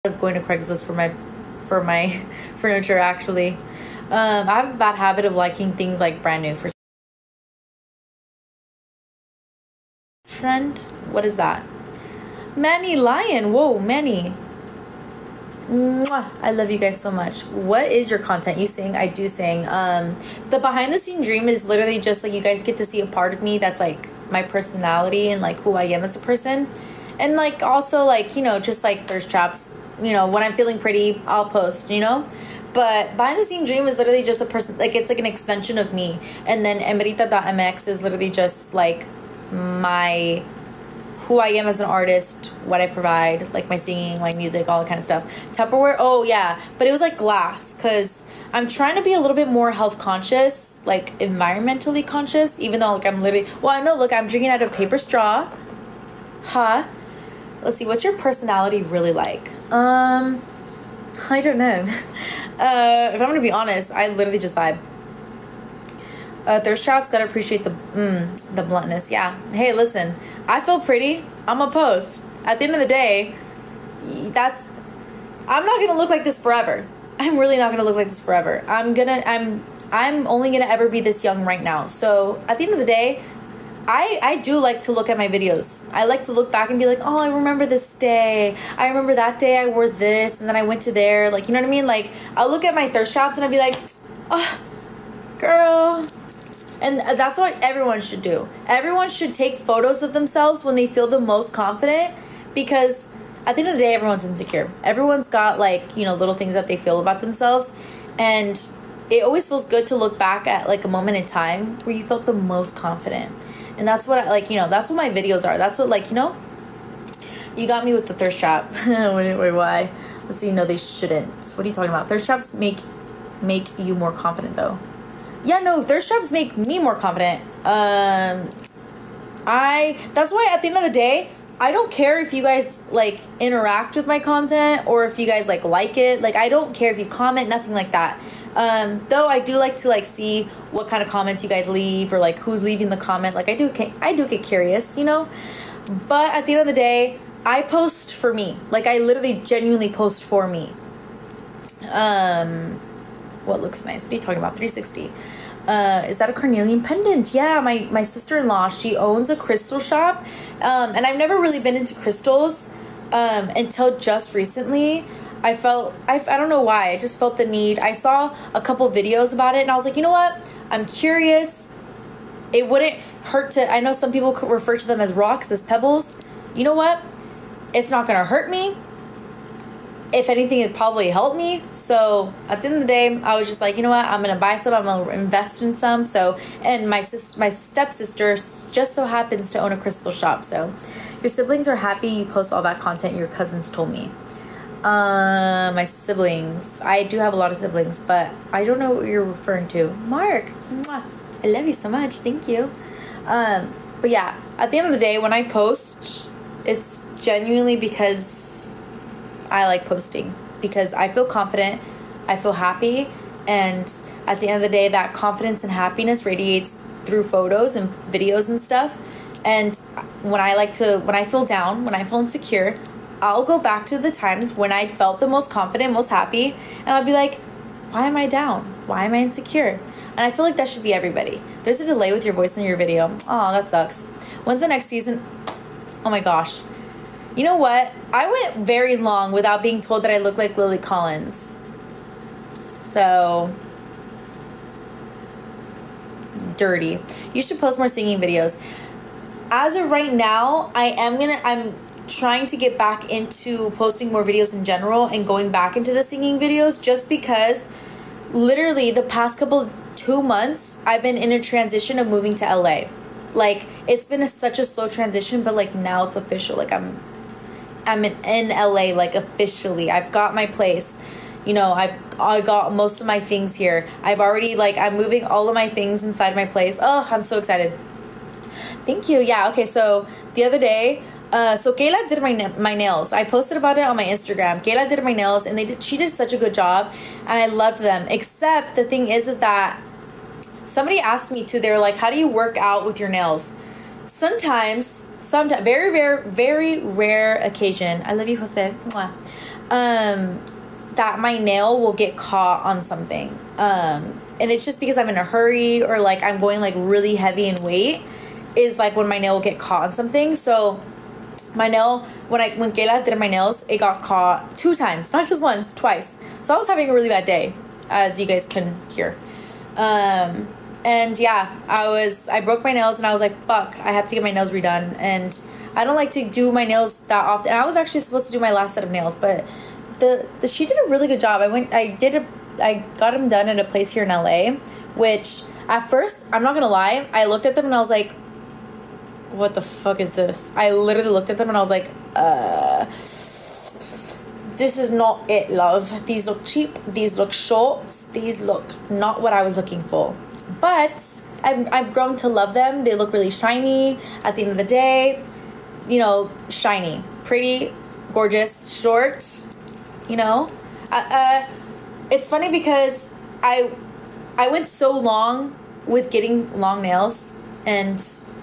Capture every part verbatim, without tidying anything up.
of going to Craigslist for my for my furniture actually. Um, I have a bad habit of liking things like brand new for trend. What is that? Manny Lion. Whoa, Manny. Mwah. I love you guys so much. What is your content? You sing, I do sing. Um, the behind the scene dream is literally just like you guys get to see a part of me that's like my personality and like who I am as a person. And like also like, you know, just like thirst traps. You know, when I'm feeling pretty, I'll post, you know? But behind the scene dream is literally just a person, like it's like an extension of me. And then emerita dot m x is literally just like my, who I am as an artist, what I provide, like my singing, my music, all that kind of stuff. Tupperware, oh yeah, but it was like glass because I'm trying to be a little bit more health conscious, like environmentally conscious, even though like I'm literally, well, I know, look, I'm drinking out of paper straw. Huh? Let's see, what's your personality really like? Um, I don't know. uh, if I'm gonna be honest, I literally just vibe. Uh, thirst traps, gotta appreciate the mm, the bluntness. Yeah. Hey, listen, I feel pretty. I'm a post. At the end of the day, that's. I'm not gonna look like this forever. I'm really not gonna look like this forever. I'm gonna. I'm. I'm only gonna ever be this young right now. So at the end of the day, I I do like to look at my videos. I like to look back and be like, oh, I remember this day. I remember that day I wore this, and then I went to there. Like, you know what I mean? Like, I'll look at my thirst traps and I'll be like, oh, girl. And that's what everyone should do. Everyone should take photos of themselves when they feel the most confident, because at the end of the day, everyone's insecure. Everyone's got like, you know, little things that they feel about themselves. And it always feels good to look back at like a moment in time where you felt the most confident. And that's what I like, you know, that's what my videos are. That's what, like, you know, you got me with the thirst trap. wait, wait, why? Let's see, no, they shouldn't. What are you talking about? Thirst traps make make you more confident though. Yeah, no, thirst traps make me more confident. Um, I, that's why at the end of the day, I don't care if you guys, like, interact with my content or if you guys, like, like it. Like, I don't care if you comment, nothing like that. Um, though I do like to, like, see what kind of comments you guys leave or, like, who's leaving the comment. Like, I do, I do get curious, you know? But at the end of the day, I post for me. Like, I literally genuinely post for me. Um... What looks nice? What are you talking about? three sixty. Uh, is that a carnelian pendant? Yeah, my, my sister-in-law, she owns a crystal shop. Um, and I've never really been into crystals um, until just recently. I felt, I, I don't know why. I just felt the need. I saw a couple videos about it and I was like, you know what? I'm curious. It wouldn't hurt to, I know some people could refer to them as rocks, as pebbles. You know what? It's not going to hurt me. If anything, it probably helped me. So at the end of the day, I was just like, you know what? I'm going to buy some. I'm going to invest in some. So, and my sis, my stepsister just so happens to own a crystal shop. So your siblings are happy you post all that content your cousins told me. Uh, my siblings. I do have a lot of siblings, but I don't know what you're referring to. Mark, mwah, I love you so much. Thank you. Um, but yeah, at the end of the day, when I post, it's genuinely because I like posting, because I feel confident, I feel happy, and at the end of the day, that confidence and happiness radiates through photos and videos and stuff. And when I like to, when I feel down, when I feel insecure, I'll go back to the times when I felt the most confident, most happy, and I'll be like, why am I down? Why am I insecure? And I feel like that should be everybody. There's a delay with your voice in your video. Oh, that sucks. When's the next season? Oh my gosh. You know what? I went very long without being told that I look like Lily Collins. So, dirty. You should post more singing videos. As of right now, I am gonna, I'm trying to get back into posting more videos in general and going back into the singing videos, just because literally the past couple, two months, I've been in a transition of moving to L A. Like, it's been a, such a slow transition, but like now it's official. Like, I'm I'm in, in L A, like, officially. I've got my place. You know, I've I got most of my things here. I've already, like, I'm moving all of my things inside my place. Oh, I'm so excited. Thank you. Yeah, okay, so the other day, uh, so Kayla did my my nails. I posted about it on my Instagram. Kayla did my nails, and they did, she did such a good job, and I loved them. Except the thing is, is that somebody asked me, too, they were like, how do you work out with your nails? Sometimes, sometimes, very rare, very rare occasion. I love you, Jose. Mwah. um, that my nail will get caught on something. Um, and it's just because I'm in a hurry or like I'm going like really heavy in weight is like when my nail will get caught on something. So my nail, when I when Kayla did my nails, it got caught two times, not just once, twice. So I was having a really bad day, as you guys can hear. Um, and yeah, I was I broke my nails and I was like, fuck, I have to get my nails redone. And I don't like to do my nails that often. I was actually supposed to do my last set of nails, but the, the she did a really good job. I went, I did a, I got them done at a place here in L A, which at first, I'm not gonna lie, I looked at them and I was like, what the fuck is this? I literally looked at them and I was like, uh, this is not it, love. These look cheap. These look short. These look not what I was looking for. But I've, I've grown to love them. They look really shiny at the end of the day. You know, shiny, pretty, gorgeous, short, you know. Uh, uh, it's funny because I, I went so long with getting long nails and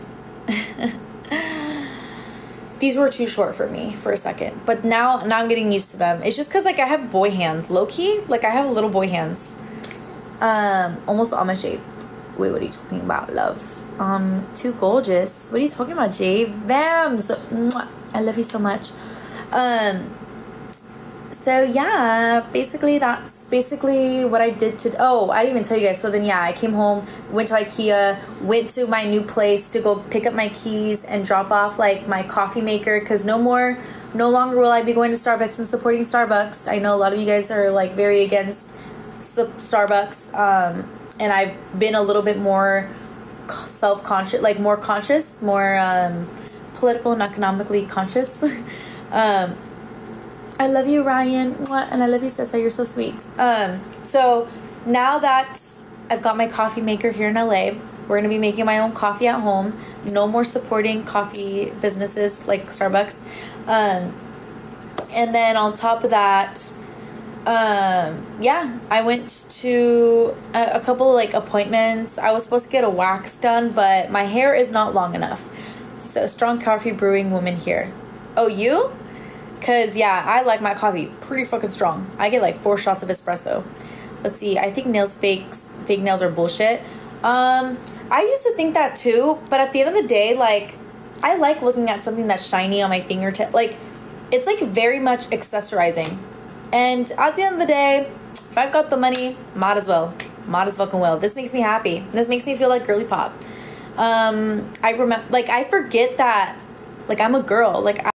these were too short for me for a second, but now now I'm getting used to them. It's just because like I have boy hands, low-key, like I have little boy hands, um almost almond shape. Wait, what are you talking about, love? Um too gorgeous. What are you talking about, Jay? Vams, mwah. I love you so much. um So yeah, basically that's basically what I did to, oh, I didn't even tell you guys. So then yeah, I came home, went to IKEA, went to my new place to go pick up my keys and drop off like my coffee maker, because no more, no longer will I be going to Starbucks and supporting Starbucks. I know a lot of you guys are like very against Starbucks, um, and I've been a little bit more self-conscious, like more conscious, more um, political and economically conscious. um, I love you, Ryan, and I love you, Cessa. You're so sweet. Um, so now that I've got my coffee maker here in L A, we're going to be making my own coffee at home. No more supporting coffee businesses like Starbucks. Um, and then on top of that, um, yeah, I went to a, a couple of like appointments. I was supposed to get a wax done, but my hair is not long enough. So strong coffee brewing woman here. Oh, you? Because, yeah, I like my coffee pretty fucking strong. I get, like, four shots of espresso. Let's see. I think nails fakes, fake nails are bullshit. Um, I used to think that, too. But at the end of the day, like, I like looking at something that's shiny on my fingertip. Like, it's, like, very much accessorizing. And at the end of the day, if I've got the money, might as well. Might as fucking well. This makes me happy. This makes me feel like girly pop. Um, I remember, like, I forget that, like, I'm a girl. Like, I